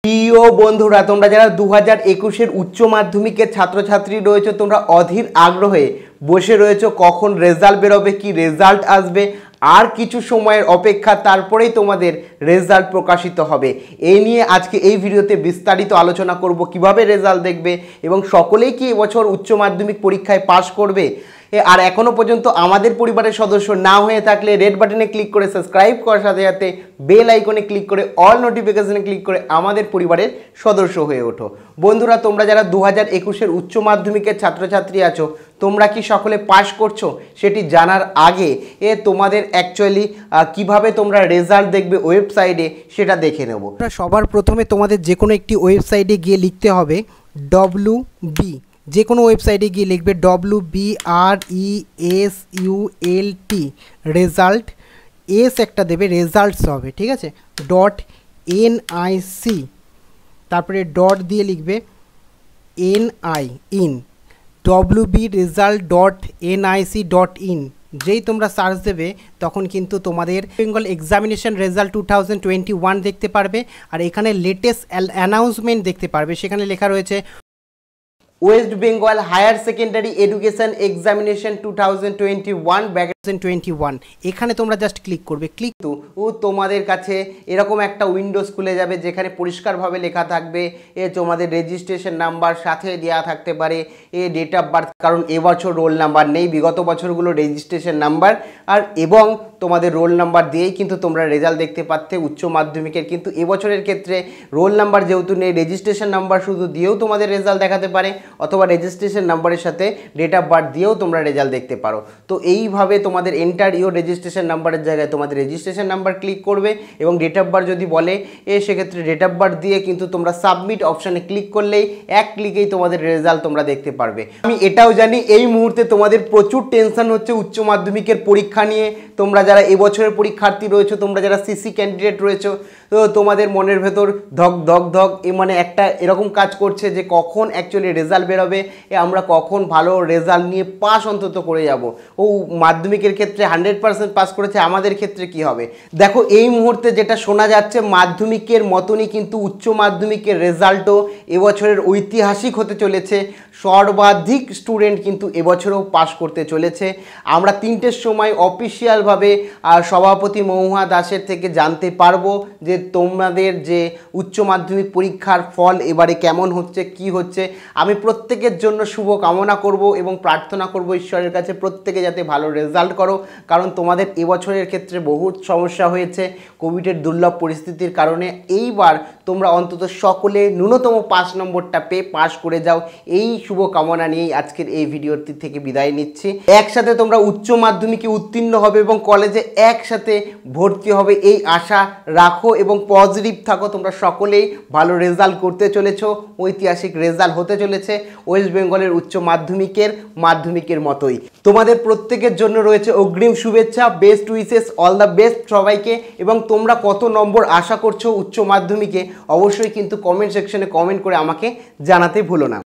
প্রিয় বন্ধুরা, তোমরা যারা 2021-এর উচ্চ মাধ্যমিকের ছাত্রছাত্রী রয়েছে, তোমরা অধীর আগ্রহে বসে রয়েছে কখন রেজাল্ট বেরোবে, কি রেজাল্ট আসবে। আর কিছু সময়ের অপেক্ষা, তারপরেই তোমাদের রেজাল্ট প্রকাশিত হবে। এই নিয়ে আজকে এই ভিডিওতে বিস্তারিত আলোচনা করব, কিভাবে রেজাল্ট দেখবে এবং সকলেই কি এবছর উচ্চ মাধ্যমিক পরীক্ষায় পাশ করবে। আর এখনও পর্যন্ত আমাদের পরিবারের সদস্য না হয়ে থাকলে রেড বাটনে ক্লিক করে সাবস্ক্রাইব করার সাথে সাথে বেল আইকনে ক্লিক করে অল নোটিফিকেশনে ক্লিক করে আমাদের পরিবারের সদস্য হয়ে ওঠো। বন্ধুরা, তোমরা যারা 2021-এর উচ্চ মাধ্যমিকের ছাত্রছাত্রী আছো, তোমরা কি সকলে পাশ করছো সেটি জানার আগে তোমাদের অ্যাকচুয়ালি কিভাবে তোমরা রেজাল্ট দেখবে ওয়েবসাইটে সেটা দেখে নেব। সবার প্রথমে তোমাদের যে কোনো একটি ওয়েবসাইটে গিয়ে লিখতে হবে WB, যে কোনো ওয়েবসাইটে গিয়ে লিখবে WBRESULT, রেজাল্ট, এস একটা দেবে, রেজাল্টস হবে, ঠিক আছে, .NIC, তারপরে ডট দিয়ে লিখবে NI, ইন, WBResult.nic.in। যেই তোমরা সার্চ দেবে তখন কিন্তু তোমাদের বেঙ্গল এক্সামিনেশন রেজাল্ট 2021 দেখতে পারবে। আর এখানে লেটেস্ট অ্যানাউন্সমেন্ট দেখতে পারবে, সেখানে লেখা রয়েছে West Bengal higher secondary education examination 2021। এখানে তোমরা জাস্ট ক্লিক করবে। ক্লিক তো তোমাদের কাছে এরকম একটা উইন্ডোজ খুলে যাবে, যেখানে পরিষ্কারভাবে লেখা থাকবে তোমাদের রেজিস্ট্রেশন নাম্বার, সাথে দেওয়া থাকতে পারে ডেট অফ বার্থ, কারণ এবছর রোল নাম্বার নেই, বিগত বছরগুলো রেজিস্ট্রেশন নাম্বার আর এবং তোমাদের রোল নাম্বার দিয়েই কিন্তু তোমরা রেজাল্ট দেখতে পাচ্ছ উচ্চ মাধ্যমিকের। কিন্তু এবছরের ক্ষেত্রে রোল নাম্বার যেহেতু নেই, রেজিস্ট্রেশন নাম্বার শুধু দিয়েও তোমাদের রেজাল্ট দেখাতে পারে, অথবা রেজিস্ট্রেশন নাম্বারের সাথে ডেট অফ বার্থ দিয়েও তোমরা রেজাল্ট দেখতে পারো। তো এইভাবে তোমাদের এন্টার ইওর রেজিস্ট্রেশন নাম্বারের জায়গায় তোমাদের রেজিস্ট্রেশন নাম্বার ক্লিক করবে এবং ডেট অফ বার্থ যদি বলে সেক্ষেত্রে ডেট অফ বার্থ দিয়ে কিন্তু তোমরা সাবমিট অপশানে ক্লিক করলেই এক ক্লিকেই তোমাদের রেজাল্ট তোমরা দেখতে পারবে। আমি এটাও জানি এই মুহূর্তে তোমাদের প্রচুর টেনশন হচ্ছে উচ্চ মাধ্যমিকের পরীক্ষা নিয়ে। তোমরা যারা এবছরের পরীক্ষার্থী রয়েছো, তোমরা যারা সিসি ক্যান্ডিডেট রয়েছো, তো তোমাদের মনের ভেতর ধক ধক ধক মানে একটা এরকম কাজ করছে যে কখন অ্যাকচুয়ালি রেজাল্ট বেরোবে, আমরা কখন ভালো রেজাল্ট নিয়ে পাস অন্তত করে যাব। ও মাধ্যমিকের ক্ষেত্রে 100% পাস করেছে, আমাদের ক্ষেত্রে কি হবে। দেখো এই মুহূর্তে যেটা শোনা যাচ্ছে, মাধ্যমিকের মতনই কিন্তু উচ্চ মাধ্যমিকের রেজাল্টও এবছরের ঐতিহাসিক হতে চলেছে। সর্বাধিক স্টুডেন্ট কিন্তু এবছরেও পাস করতে চলেছে। আমরা 3টের সময় অফিসিয়ালভাবে সভাপতি মহুয়া দাসের থেকে জানতে পারবো যে তোমাদের যে উচ্চ মাধ্যমিক পরীক্ষার ফল এবারে কেমন হচ্ছে, কি হচ্ছে। আমি প্রত্যেকের জন্য শুভ কামনা করব এবং প্রার্থনা করব ঈশ্বরের কাছে প্রত্যেকে যাতে ভালো রেজাল্ট করো, কারণ তোমাদের এবছরের ক্ষেত্রে বহুত সমস্যা হয়েছে কোভিডের দুর্লভ পরিস্থিতির কারণে। এইবার তোমরা অন্তত সকলে ন্যূনতম 5 নম্বরটা পেয়ে পাস করে যাও, এই শুভ কামনা নিয়েই আজকের এই ভিডিওটি থেকে বিদায় নিচ্ছি। একসাথে তোমরা উচ্চ মাধ্যমিকে উত্তীর্ণ হবে এবং কলেজে একসাথে ভর্তি হবে এই আশা রাখো এবং পজিটিভ থাকো। তোমরা সকলেই ভালো রেজাল্ট করতে চলেছ, ঐতিহাসিক রেজাল্ট হতে চলেছে ওয়েস্ট বেঙ্গলের উচ্চ মাধ্যমিকের মতোই। তোমাদের প্রত্যেকের জন্য রয়েছে অগ্রিম শুভেচ্ছা, best wishes, all the best সবাইকে। এবং তোমরা কত নম্বর আশা করছো উচ্চ মাধ্যমিকে অবশ্যই কিন্তু কমেন্ট সেকশনে কমেন্ট করে আমাকে জানাতে ভুলো না।